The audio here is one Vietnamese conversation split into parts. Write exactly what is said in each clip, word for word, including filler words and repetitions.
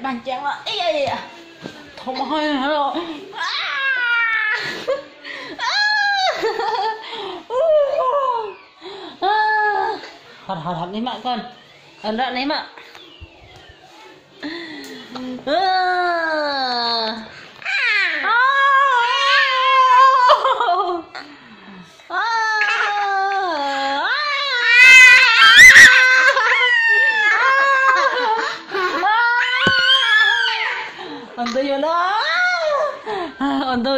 panjang lah. Iya iya. Thôi rồi. Thật thật thật đấy mọi con. Ấn đoạn đấy mà. Untuk yun na. Untuk.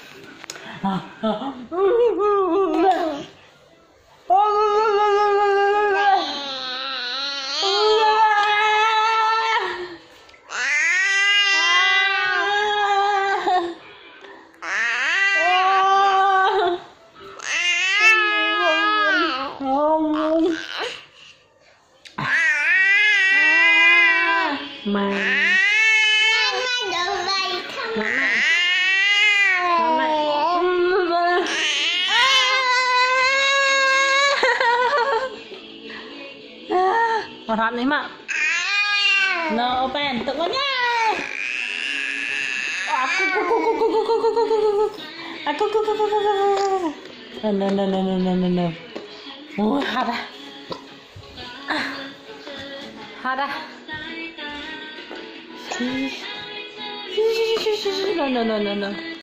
Mà Một hạt đấy mà. No open, tự con nha. No no no no no no no. Ôi hạt à. Hạt à. No no no no no.